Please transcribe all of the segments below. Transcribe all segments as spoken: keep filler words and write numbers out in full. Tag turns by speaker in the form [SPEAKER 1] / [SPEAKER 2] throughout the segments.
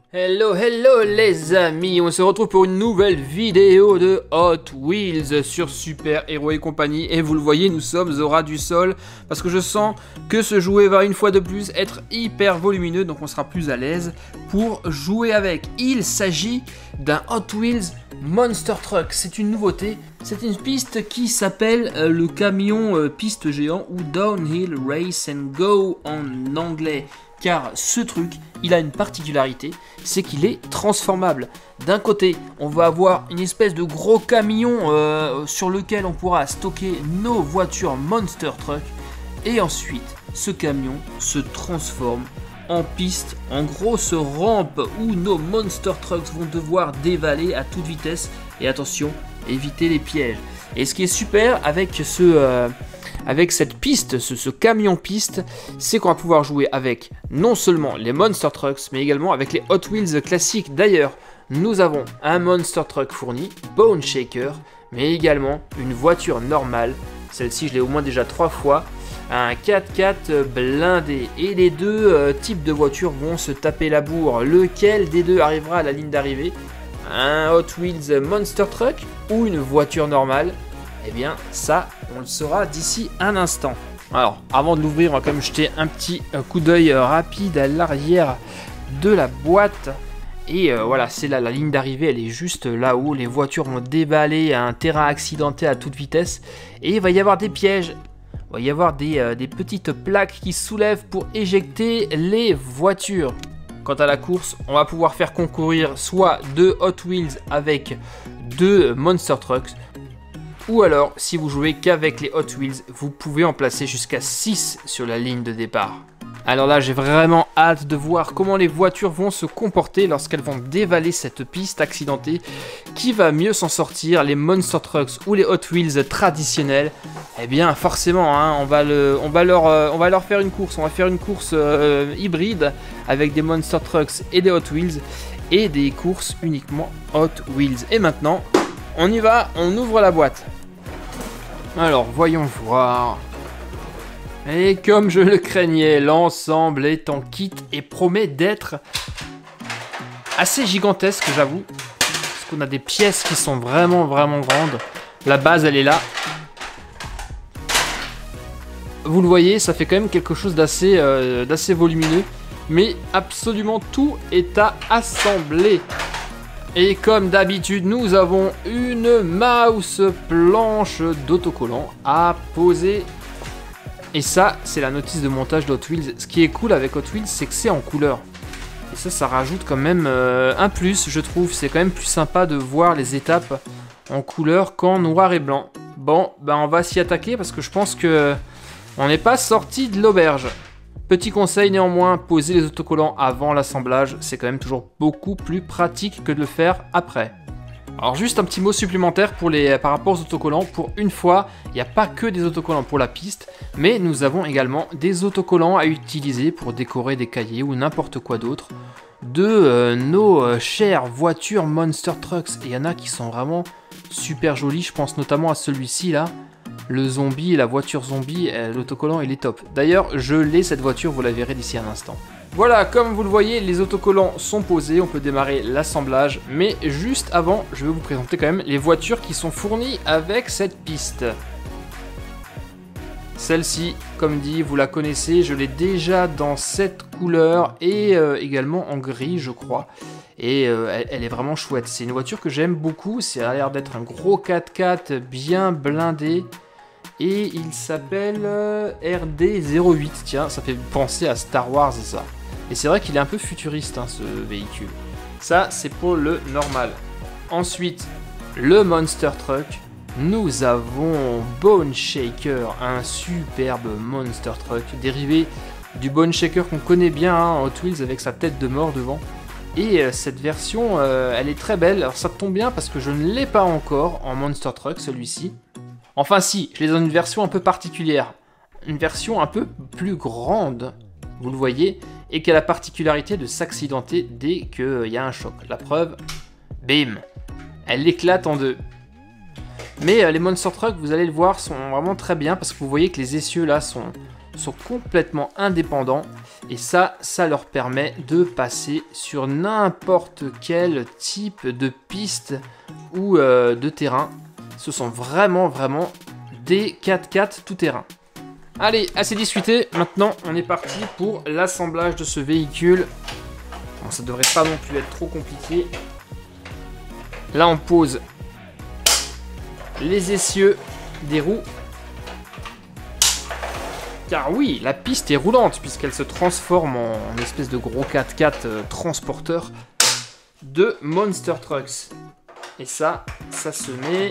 [SPEAKER 1] Hello, hello les amis, on se retrouve pour une nouvelle vidéo de Hot Wheels sur Super Hero et compagnie. Et vous le voyez, nous sommes au ras du sol parce que je sens que ce jouet va une fois de plus être hyper volumineux, donc on sera plus à l'aise pour jouer avec. Il s'agit d'un Hot Wheels Monster Truck, c'est une nouveauté, c'est une piste qui s'appelle euh, le camion euh, piste géant ou Downhill Race and Go en anglais. Car ce truc, il a une particularité, c'est qu'il est transformable. D'un côté, on va avoir une espèce de gros camion euh, sur lequel on pourra stocker nos voitures Monster Truck. Et ensuite, ce camion se transforme en piste, en grosse rampe où nos Monster Trucks vont devoir dévaler à toute vitesse. Et attention, éviter les pièges. Et ce qui est super avec ce... Euh, Avec cette piste, ce, ce camion piste, c'est qu'on va pouvoir jouer avec non seulement les Monster Trucks, mais également avec les Hot Wheels classiques. D'ailleurs, nous avons un Monster Truck fourni, Bone Shaker, mais également une voiture normale. Celle-ci, je l'ai au moins déjà trois fois. Un quatre-quatre blindé. Et les deux euh, types de voitures vont se taper la bourre. Lequel des deux arrivera à la ligne d'arrivée? Un Hot Wheels Monster Truck ou une voiture normale? Eh bien, ça, on le saura d'ici un instant. Alors, avant de l'ouvrir, on va quand même jeter un petit coup d'œil rapide à l'arrière de la boîte. Et euh, voilà, c'est là, la ligne d'arrivée, elle est juste là-haut. Les voitures vont déballer à un terrain accidenté à toute vitesse. Et il va y avoir des pièges. Il va y avoir des, euh, des petites plaques qui soulèvent pour éjecter les voitures. Quant à la course, on va pouvoir faire concourir soit deux Hot Wheels avec deux Monster Trucks. Ou alors, si vous jouez qu'avec les Hot Wheels, vous pouvez en placer jusqu'à six sur la ligne de départ. Alors là, j'ai vraiment hâte de voir comment les voitures vont se comporter lorsqu'elles vont dévaler cette piste accidentée. Qui va mieux s'en sortir, les Monster Trucks ou les Hot Wheels traditionnels? Eh bien, forcément, hein, on, va le, on, va leur, euh, on va leur faire une course. On va faire une course euh, hybride avec des Monster Trucks et des Hot Wheels. Et des courses uniquement Hot Wheels. Et maintenant, on y va, on ouvre la boîte. Alors, voyons voir. Et comme je le craignais, l'ensemble est en kit et promet d'être assez gigantesque, j'avoue. Parce qu'on a des pièces qui sont vraiment, vraiment grandes. La base, elle est là. Vous le voyez, ça fait quand même quelque chose d'assez euh, d'assez volumineux. Mais absolument tout est à assembler. Et comme d'habitude, nous avons une mouse planche d'autocollant à poser. Et ça, c'est la notice de montage d'Hot Wheels. Ce qui est cool avec Hot Wheels, c'est que c'est en couleur. Et ça, ça rajoute quand même euh, un plus, je trouve. C'est quand même plus sympa de voir les étapes en couleur qu'en noir et blanc. Bon, ben on va s'y attaquer parce que je pense que on n'est pas sorti de l'auberge. Petit conseil néanmoins, poser les autocollants avant l'assemblage, c'est quand même toujours beaucoup plus pratique que de le faire après. Alors juste un petit mot supplémentaire pour les, par rapport aux autocollants. Pour une fois, il n'y a pas que des autocollants pour la piste, mais nous avons également des autocollants à utiliser pour décorer des cahiers ou n'importe quoi d'autre de euh, nos euh, chères voitures Monster Trucks. Et il y en a qui sont vraiment super jolis, je pense notamment à celui-ci là. Le zombie, la voiture zombie, l'autocollant il est top. D'ailleurs, je l'ai cette voiture, vous la verrez d'ici un instant. Voilà, comme vous le voyez, les autocollants sont posés, on peut démarrer l'assemblage. Mais juste avant, je vais vous présenter quand même les voitures qui sont fournies avec cette piste. Celle-ci, comme dit, vous la connaissez, je l'ai déjà dans cette couleur et euh, également en gris, je crois. Et euh, elle, elle est vraiment chouette. C'est une voiture que j'aime beaucoup, ça a l'air d'être un gros quatre-quatre bien blindé. Et il s'appelle euh, R D zéro huit, tiens, ça fait penser à Star Wars ça. Et c'est vrai qu'il est un peu futuriste hein, ce véhicule. Ça, c'est pour le normal. Ensuite, le Monster Truck. Nous avons Bone Shaker, un superbe Monster Truck dérivé du Bone Shaker qu'on connaît bien hein, Hot Wheels avec sa tête de mort devant. Et euh, cette version, euh, elle est très belle. Alors ça tombe bien parce que je ne l'ai pas encore en Monster Truck celui-ci. Enfin si, je l'ai dans une version un peu particulière. Une version un peu plus grande, vous le voyez, et qui a la particularité de s'accidenter dès qu'il y a un choc. La preuve, bim, elle éclate en deux. Mais euh, les Monster Truck, vous allez le voir, sont vraiment très bien parce que vous voyez que les essieux là sont, sont complètement indépendants. Et ça, ça leur permet de passer sur n'importe quel type de piste ou euh, de terrain. Ce sont vraiment, vraiment des quatre-quatre tout-terrain. Allez, assez discuté. Maintenant, on est parti pour l'assemblage de ce véhicule. Bon, ça devrait pas non plus être trop compliqué. Là, on pose les essieux des roues. Car oui, la piste est roulante puisqu'elle se transforme en, en espèce de gros quatre-quatre euh, transporteur de Monster Trucks. Et ça, ça se met...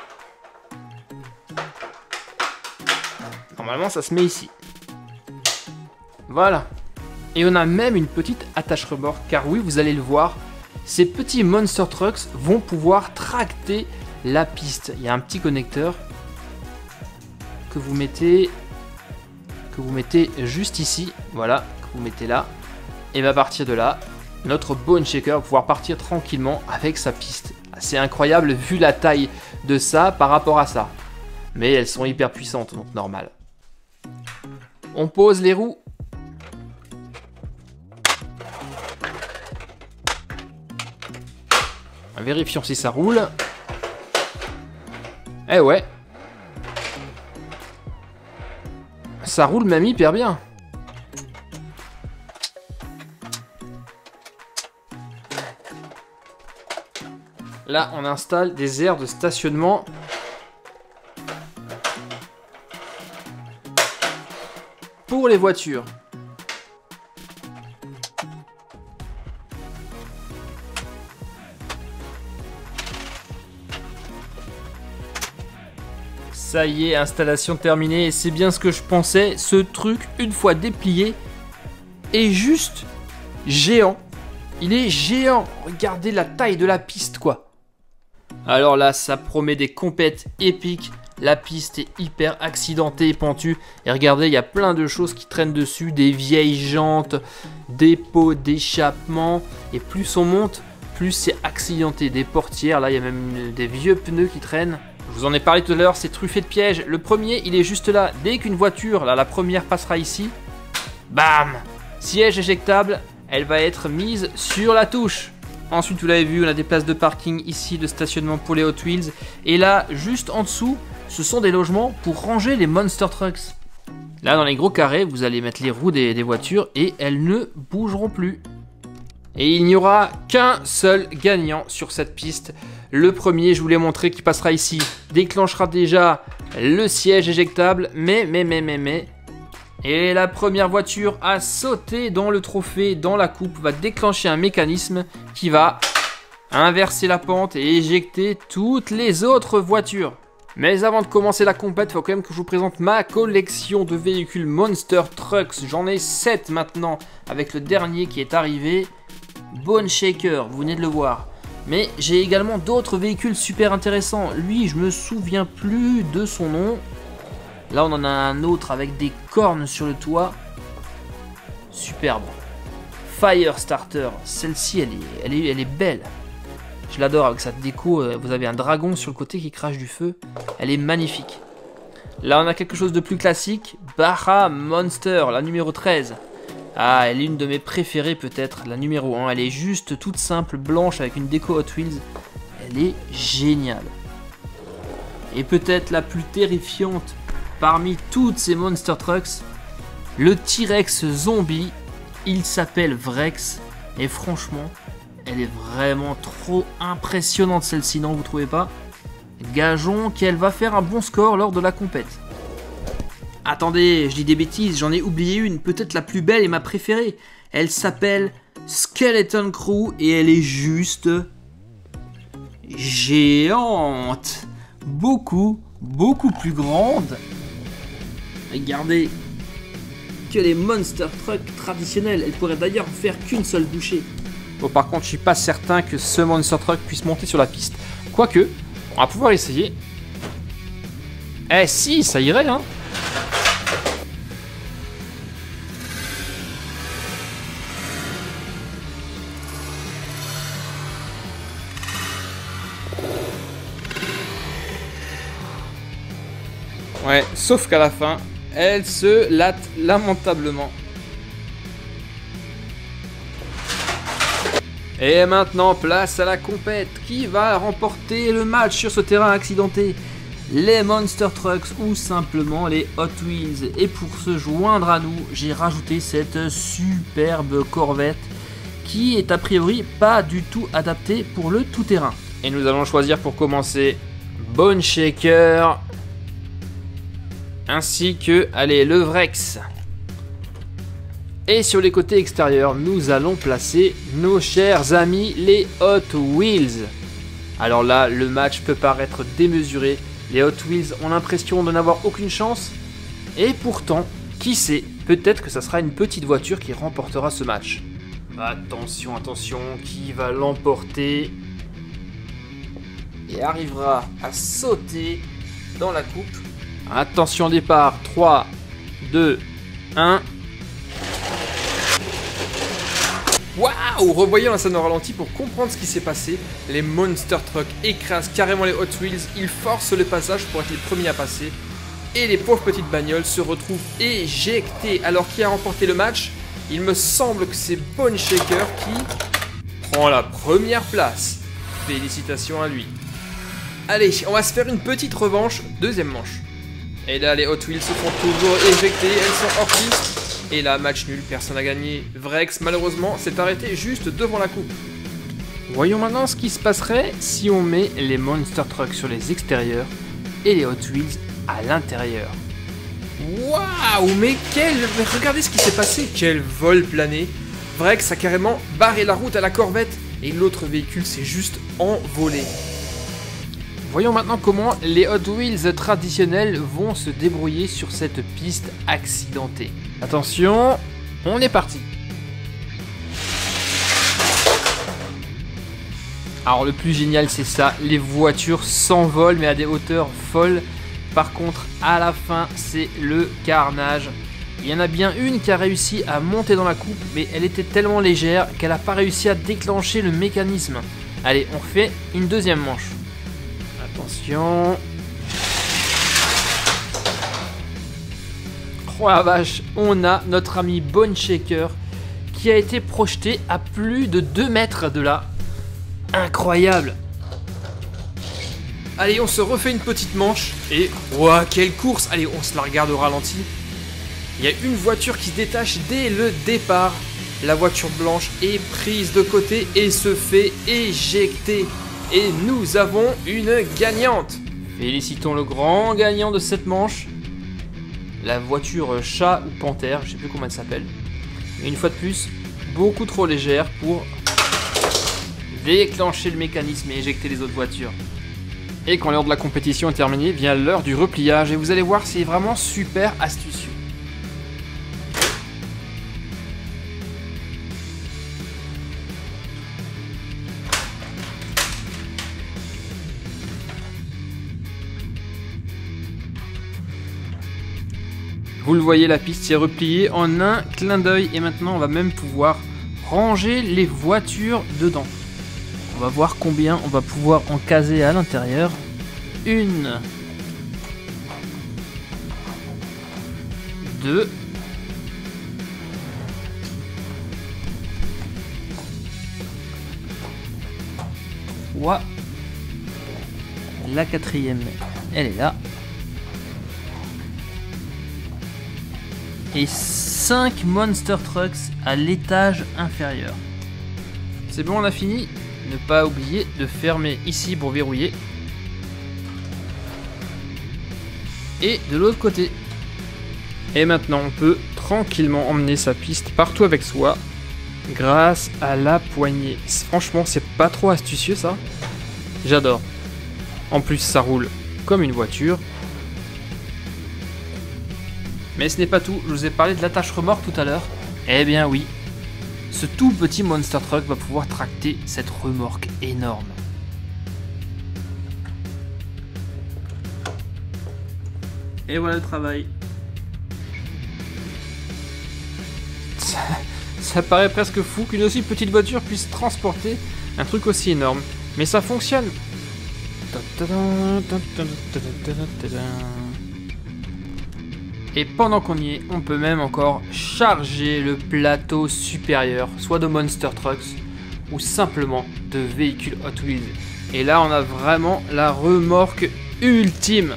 [SPEAKER 1] Normalement, ça se met ici. Voilà. Et on a même une petite attache remorque. Car oui, vous allez le voir, ces petits Monster Trucks vont pouvoir tracter la piste. Il y a un petit connecteur que vous mettez... que vous mettez juste ici, voilà, que vous mettez là, et à partir de là, notre Bone Shaker va pouvoir partir tranquillement avec sa piste. C'est incroyable vu la taille de ça par rapport à ça. Mais elles sont hyper puissantes, donc normal. On pose les roues. Vérifions si ça roule. Eh ouais. Ça roule même hyper bien. Là, on installe des aires de stationnement. Pour les voitures. Ça y est, installation terminée, et c'est bien ce que je pensais. Ce truc, une fois déplié, est juste géant. Il est géant. Regardez la taille de la piste, quoi. Alors là, ça promet des compètes épiques. La piste est hyper accidentée et pentue. Et regardez, il y a plein de choses qui traînent dessus. Des vieilles jantes, des pots d'échappement. Et plus on monte, plus c'est accidenté. Des portières, là, il y a même des vieux pneus qui traînent. Je vous en ai parlé tout à l'heure, c'est truffé de pièges. Le premier, il est juste là. Dès qu'une voiture, là, la première passera ici, bam! Siège éjectable, elle va être mise sur la touche. Ensuite, vous l'avez vu, on a des places de parking ici, de stationnement pour les Hot Wheels. Et là, juste en dessous, ce sont des logements pour ranger les Monster Trucks. Là, dans les gros carrés, vous allez mettre les roues des, des voitures et elles ne bougeront plus. Et il n'y aura qu'un seul gagnant sur cette piste. Le premier, je vous l'ai montré, qui passera ici, déclenchera déjà le siège éjectable. Mais, mais, mais, mais, mais... Et la première voiture à sauter dans le trophée, dans la coupe, va déclencher un mécanisme qui va inverser la pente et éjecter toutes les autres voitures. Mais avant de commencer la compète, il faut quand même que je vous présente ma collection de véhicules Monster Trucks. J'en ai sept maintenant, avec le dernier qui est arrivé, Bone Shaker, vous venez de le voir. Mais j'ai également d'autres véhicules super intéressants. Lui, je me souviens plus de son nom. Là, on en a un autre avec des cornes sur le toit. Superbe. Firestarter. Celle-ci, elle est, elle, est, elle est belle. Je l'adore avec sa déco. Vous avez un dragon sur le côté qui crache du feu. Elle est magnifique. Là, on a quelque chose de plus classique. Baja Monster, la numéro treize. Ah, elle est une de mes préférées peut-être. La numéro un. Elle est juste toute simple, blanche, avec une déco Hot Wheels. Elle est géniale. Et peut-être la plus terrifiante parmi toutes ces Monster Trucks, le T-Rex zombie. Il s'appelle Vrex. Et franchement, elle est vraiment trop impressionnante celle-ci, non, vous trouvez pas? Gageons qu'elle va faire un bon score lors de la compète. Attendez, je dis des bêtises, j'en ai oublié une, peut-être la plus belle et ma préférée. Elle s'appelle Skeleton Crew et elle est juste géante. Beaucoup, beaucoup plus grande. Regardez que les Monster Trucks traditionnels. Elle pourrait d'ailleurs faire qu'une seule bouchée. Bon, par contre, je suis pas certain que ce Monster Truck puisse monter sur la piste. Quoique, on va pouvoir essayer. Eh si, ça irait, hein. Ouais, sauf qu'à la fin, elle se latte lamentablement. Et maintenant, place à la compète. Qui va remporter le match sur ce terrain accidenté? Les Monster Trucks ou simplement les Hot Wheels? Et pour se joindre à nous, j'ai rajouté cette superbe Corvette qui est a priori pas du tout adaptée pour le tout-terrain. Et nous allons choisir pour commencer Bone Shaker ainsi que, allez, le Vrex. Et sur les côtés extérieurs, nous allons placer nos chers amis les Hot Wheels. Alors là, le match peut paraître démesuré. Les Hot Wheels ont l'impression de n'avoir aucune chance. Et pourtant, qui sait, peut-être que ça sera une petite voiture qui remportera ce match. Attention, attention, qui va l'emporter et arrivera à sauter dans la coupe. Attention au départ, trois, deux, un... Waouh! Revoyons la scène au ralenti pour comprendre ce qui s'est passé. Les Monster Trucks écrasent carrément les Hot Wheels, ils forcent le passage pour être les premiers à passer. Et les pauvres petites bagnoles se retrouvent éjectées. Alors qui a remporté le match? Il me semble que c'est Bone Shaker qui prend la première place. Félicitations à lui. Allez, on va se faire une petite revanche, deuxième manche. Et là, les Hot Wheels se font toujours éjecter, elles sont hors piste. Et là, match nul, personne n'a gagné. Vrex, malheureusement, s'est arrêté juste devant la coupe. Voyons maintenant ce qui se passerait si on met les Monster Trucks sur les extérieurs et les Hot Wheels à l'intérieur. Waouh, mais quel... Regardez ce qui s'est passé, quel vol plané. Vrex a carrément barré la route à la Corvette et l'autre véhicule s'est juste envolé. Voyons maintenant comment les Hot Wheels traditionnels vont se débrouiller sur cette piste accidentée. Attention, on est parti. Alors le plus génial c'est ça, les voitures s'envolent mais à des hauteurs folles. Par contre à la fin c'est le carnage. Il y en a bien une qui a réussi à monter dans la coupe, mais elle était tellement légère qu'elle n'a pas réussi à déclencher le mécanisme. Allez, on fait une deuxième manche. Attention. Oh la vache, on a notre ami Bone Shaker qui a été projeté à plus de deux mètres de là. Incroyable. Allez, on se refait une petite manche. Et, ouah, quelle course. Allez, on se la regarde au ralenti. Il y a une voiture qui se détache dès le départ. La voiture blanche est prise de côté et se fait éjecter. Et nous avons une gagnante. Félicitons le grand gagnant de cette manche. La voiture chat ou panthère, je sais plus comment elle s'appelle. Et une fois de plus, beaucoup trop légère pour déclencher le mécanisme et éjecter les autres voitures. Et quand l'heure de la compétition est terminée, vient l'heure du repliage. Et vous allez voir, c'est vraiment super astucieux. Vous le voyez, la piste s'est repliée en un clin d'œil et maintenant on va même pouvoir ranger les voitures dedans. On va voir combien on va pouvoir en caser à l'intérieur. Une, deux, trois, la quatrième, elle est là. Et cinq Monster Trucks à l'étage inférieur. C'est bon, on a fini. Ne pas oublier de fermer ici pour verrouiller. Et de l'autre côté. Et maintenant, on peut tranquillement emmener sa piste partout avec soi grâce à la poignée. Franchement, c'est pas trop astucieux ça. J'adore. En plus, ça roule comme une voiture. Mais ce n'est pas tout, je vous ai parlé de l'attache remorque tout à l'heure. Eh bien oui, ce tout petit Monster Truck va pouvoir tracter cette remorque énorme. Et voilà le travail. Ça, ça paraît presque fou qu'une aussi petite voiture puisse transporter un truc aussi énorme. Mais ça fonctionne. Et pendant qu'on y est, on peut même encore charger le plateau supérieur, soit de Monster Trucks, ou simplement de véhicules Hot Wheels. Et là on a vraiment la remorque ultime.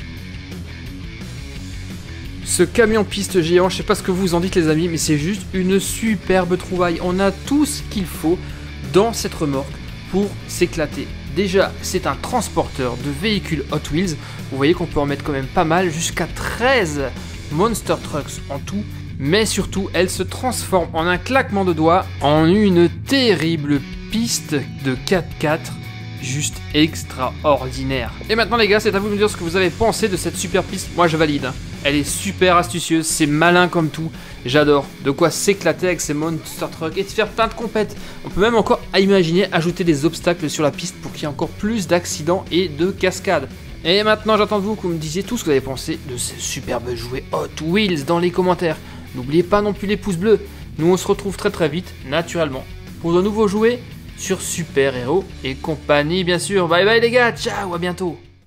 [SPEAKER 1] Ce camion piste géant, je sais pas ce que vous en dites les amis, mais c'est juste une superbe trouvaille. On a tout ce qu'il faut dans cette remorque pour s'éclater. Déjà, c'est un transporteur de véhicules Hot Wheels. Vous voyez qu'on peut en mettre quand même pas mal, jusqu'à treize Monster Trucks en tout. Mais surtout, elle se transforme en un claquement de doigts en une terrible piste de quatre-quatre. Juste extraordinaire. Et maintenant les gars, c'est à vous de me dire ce que vous avez pensé de cette super piste. Moi je valide, hein. Elle est super astucieuse, c'est malin comme tout. J'adore. De quoi s'éclater avec ces Monster Trucks et de faire plein de compètes. On peut même encore imaginer ajouter des obstacles sur la piste pour qu'il y ait encore plus d'accidents et de cascades. Et maintenant j'attends de vous que vous me disiez tout ce que vous avez pensé de ces superbes jouets Hot Wheels dans les commentaires. N'oubliez pas non plus les pouces bleus. Nous on se retrouve très très vite, naturellement, pour de nouveaux jouets sur Super Héros et compagnie bien sûr. Bye bye les gars, ciao, à bientôt.